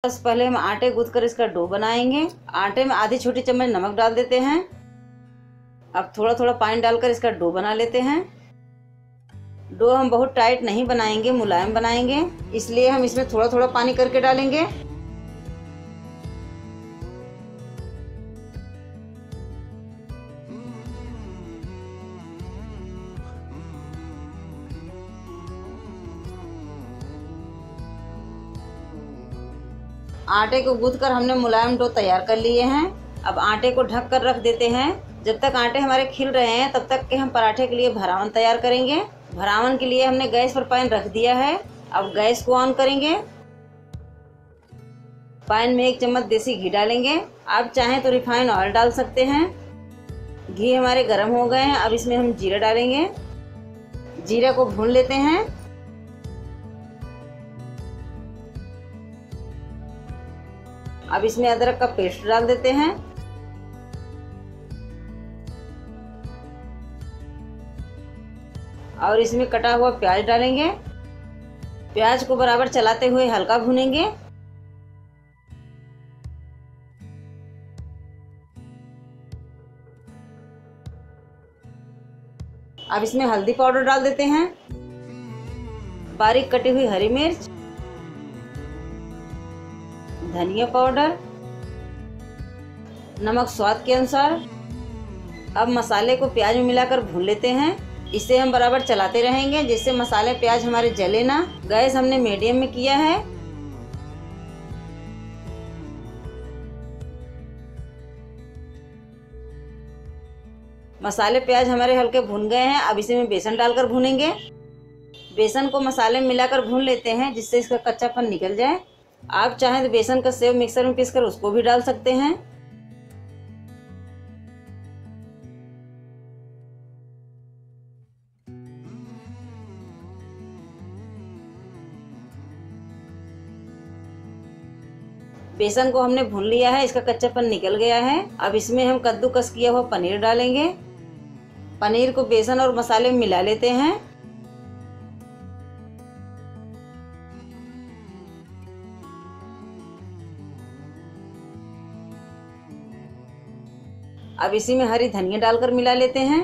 सबसे पहले हम आटे गूंथ कर इसका डो बनाएंगे। आटे में आधी छोटी चम्मच नमक डाल देते हैं। अब थोड़ा थोड़ा पानी डालकर इसका डो बना लेते हैं। डो हम बहुत टाइट नहीं बनाएंगे, मुलायम बनाएंगे, इसलिए हम इसमें थोड़ा थोड़ा पानी करके डालेंगे। आटे को गूंथ कर हमने मुलायम डो तैयार कर लिए हैं। अब आटे को ढक कर रख देते हैं। जब तक आटे हमारे खिल रहे हैं तब तक के हम पराठे के लिए भरावन तैयार करेंगे। भरावन के लिए हमने गैस पर पैन रख दिया है। अब गैस को ऑन करेंगे। पैन में 1 चम्मच देसी घी डालेंगे। आप चाहें तो रिफाइंड ऑयल डाल सकते हैं। घी हमारे गर्म हो गए हैं। अब इसमें हम जीरा डालेंगे। जीरा को भून लेते हैं। अब इसमें अदरक का पेस्ट डाल देते हैं। और इसमें कटा हुआ प्याज डालेंगे। प्याज को बराबर चलाते हुए हल्का भूनेंगे। अब इसमें हल्दी पाउडर डाल देते हैं, बारीक कटी हुई हरी मिर्च, धनिया पाउडर, नमक स्वाद के अनुसार। अब मसाले को प्याज में मिलाकर भून लेते हैं। इसे हम बराबर चलाते रहेंगे जिससे मसाले प्याज हमारे जले ना। गैस हमने मीडियम में किया है। मसाले प्याज हमारे हल्के भून गए हैं। अब इसे में बेसन डालकर भूनेंगे। बेसन को मसाले में मिलाकर भून लेते हैं जिससे इसका कच्चापन निकल जाए। आप चाहें तो बेसन का सेव मिक्सर में पीसकर उसको भी डाल सकते हैं। बेसन को हमने भून लिया है, इसका कच्चापन निकल गया है। अब इसमें हम कद्दूकस किया हुआ पनीर डालेंगे। पनीर को बेसन और मसाले में मिला लेते हैं। अब इसी में हरी धनिया डालकर मिला लेते हैं।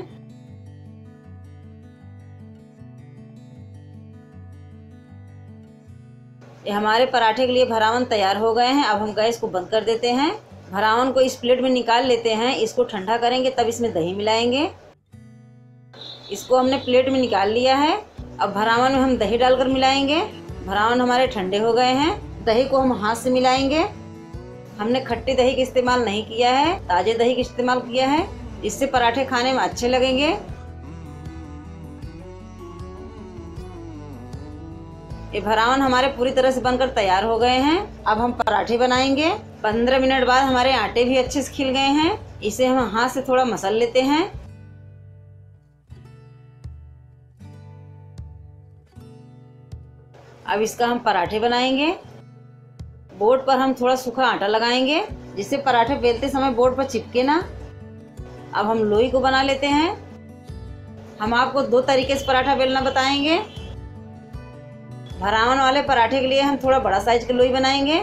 ये हमारे पराठे के लिए भरावन तैयार हो गए हैं। अब हम गैस को बंद कर देते हैं। भरावन को इस प्लेट में निकाल लेते हैं। इसको ठंडा करेंगे तब इसमें दही मिलाएंगे। इसको हमने प्लेट में निकाल लिया है। अब भरावन में हम दही डालकर मिलाएंगे। भरावन हमारे ठंडे हो गए हैं। दही को हम हाथ से मिलाएंगे। हमने खट्टी दही का इस्तेमाल नहीं किया है, ताजे दही का इस्तेमाल किया है। इससे पराठे खाने में अच्छे लगेंगे। ये भरावन हमारे पूरी तरह से बनकर तैयार हो गए हैं। अब हम पराठे बनाएंगे। 15 मिनट बाद हमारे आटे भी अच्छे से खिल गए हैं। इसे हम हाथ से थोड़ा मसल लेते हैं। अब इसका हम पराठे बनाएंगे। बोर्ड पर हम थोड़ा सूखा आटा लगाएंगे जिससे पराठे बेलते समय बोर्ड पर चिपके ना। अब हम लोई को बना लेते हैं। हम आपको 2 तरीके से पराठा बेलना बताएंगे। भरावन वाले पराठे के लिए हम थोड़ा बड़ा साइज की लोई बनाएंगे।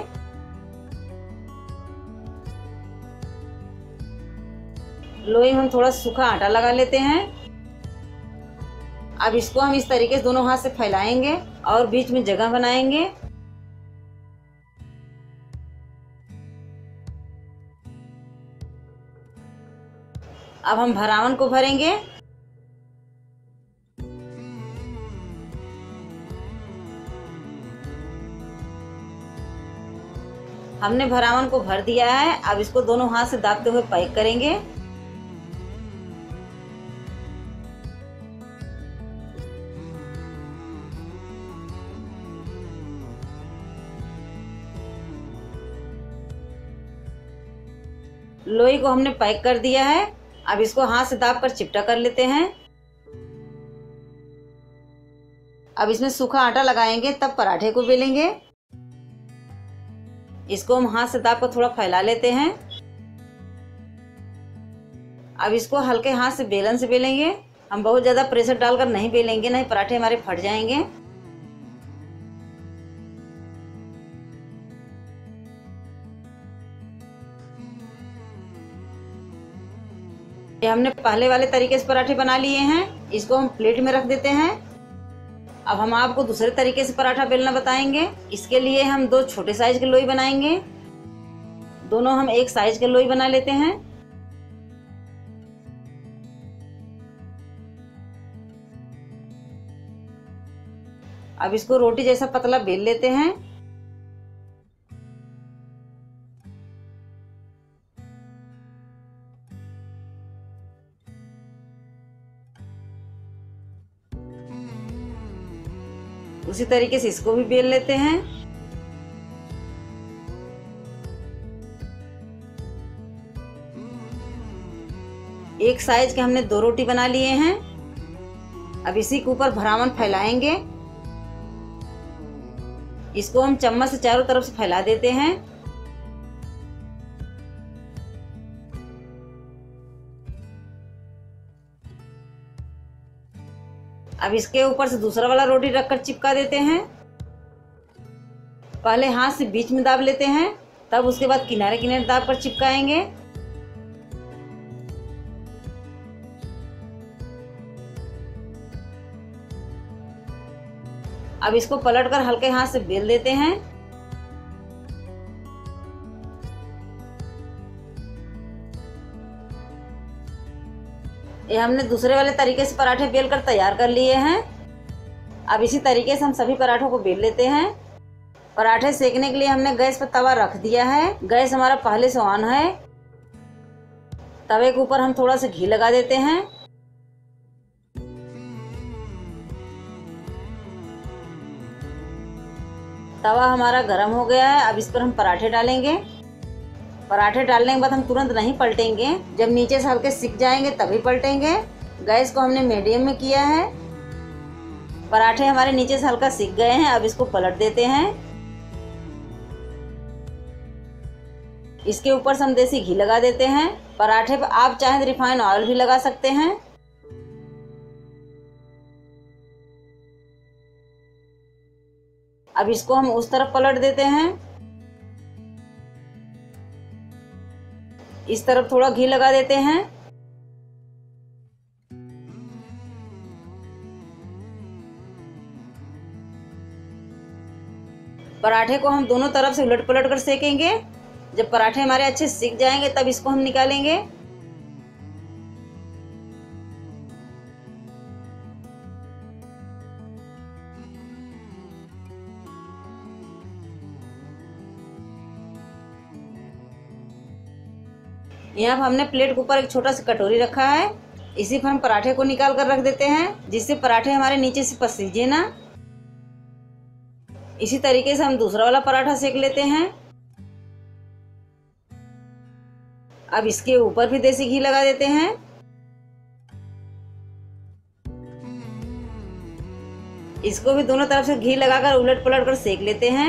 लोई में हम थोड़ा सूखा आटा लगा लेते हैं। अब इसको हम इस तरीके से दोनों हाथ से फैलाएंगे और बीच में जगह बनाएंगे। अब हम भरावन को भरेंगे। हमने भरावन को भर दिया है। अब इसको दोनों हाथ से दाबते हुए पैक करेंगे। लोई को हमने पैक कर दिया है। अब इसको हाथ से दाब कर चिपटा कर लेते हैं। अब इसमें सूखा आटा लगाएंगे तब पराठे को बेलेंगे। इसको हम हाथ से दाब कर थोड़ा फैला लेते हैं। अब इसको हल्के हाथ से बेलन से बेलेंगे। हम बहुत ज़्यादा प्रेशर डालकर नहीं बेलेंगे, नहीं पराठे हमारे फट जाएंगे। ये हमने पहले वाले तरीके से पराठे बना लिए हैं, इसको हम प्लेट में रख देते हैं। अब हम आपको दूसरे तरीके से पराठा बेलना बताएंगे। इसके लिए हम 2 छोटे साइज के लोई बनाएंगे। दोनों हम एक साइज के लोई बना लेते हैं। अब इसको रोटी जैसा पतला बेल लेते हैं। उसी तरीके से इसको भी बेल लेते हैं। एक साइज के हमने 2 रोटी बना लिए हैं। अब इसी के ऊपर भरावन फैलाएंगे। इसको हम चम्मच से चारों तरफ से फैला देते हैं। अब इसके ऊपर से दूसरा वाला रोटी रखकर चिपका देते हैं। पहले हाथ से बीच में दाब लेते हैं, तब उसके बाद किनारे किनारे दाब कर चिपकाएंगे। अब इसको पलटकर हल्के हाथ से बेल देते हैं। ये हमने दूसरे वाले तरीके से पराठे बेलकर तैयार कर लिए हैं। अब इसी तरीके से हम सभी पराठों को बेल लेते हैं। पराठे सेकने के लिए हमने गैस पर तवा रख दिया है। गैस हमारा पहले से ऑन है। तवे के ऊपर हम थोड़ा सा घी लगा देते हैं। तवा हमारा गर्म हो गया है। अब इस पर हम पराठे डालेंगे। पराठे डालने के बाद हम तुरंत नहीं पलटेंगे, जब नीचे से हल्के सिक जाएंगे तभी पलटेंगे। गैस को हमने मीडियम में किया है। पराठे हमारे नीचे से हल्का सिक गए हैं। अब इसको पलट देते हैं। इसके ऊपर से हम देसी घी लगा देते हैं। पराठे पर आप चाहें तो रिफाइंड ऑयल भी लगा सकते हैं। अब इसको हम उस तरफ पलट देते हैं। इस तरफ थोड़ा घी लगा देते हैं। पराठे को हम दोनों तरफ से उलट पलट कर सेकेंगे। जब पराठे हमारे अच्छे सिक जाएंगे तब इसको हम निकालेंगे। यहाँ पर हमने प्लेट के ऊपर एक छोटा सा कटोरी रखा है। इसी पर हम पराठे को निकाल कर रख देते हैं, जिससे पराठे हमारे नीचे से पसीजे ना। इसी तरीके से हम दूसरा वाला पराठा सेक लेते हैं। अब इसके ऊपर भी देसी घी लगा देते हैं। इसको भी दोनों तरफ से घी लगाकर उलट पलट कर सेक लेते हैं।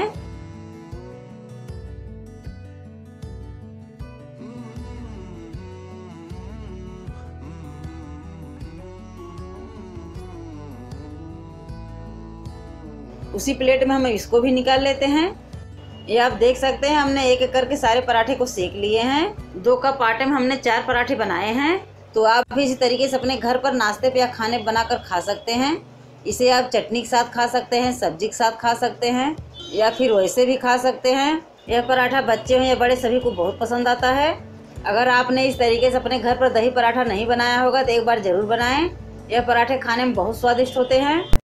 उसी प्लेट में हम इसको भी निकाल लेते हैं। ये आप देख सकते हैं हमने एक एक करके सारे पराठे को सेक लिए हैं। 2 कप आटे में हमने 4 पराठे बनाए हैं। तो आप भी इसी तरीके से अपने घर पर नाश्ते पे या खाने बनाकर खा सकते हैं। इसे आप चटनी के साथ खा सकते हैं, सब्जी के साथ खा सकते हैं, या फिर वैसे भी खा सकते हैं। यह पराठा बच्चे हो या बड़े सभी को बहुत पसंद आता है। अगर आपने इस तरीके से अपने घर पर दही पराठा नहीं बनाया होगा तो एक बार ज़रूर बनाएं। यह पराठे खाने में बहुत स्वादिष्ट होते हैं।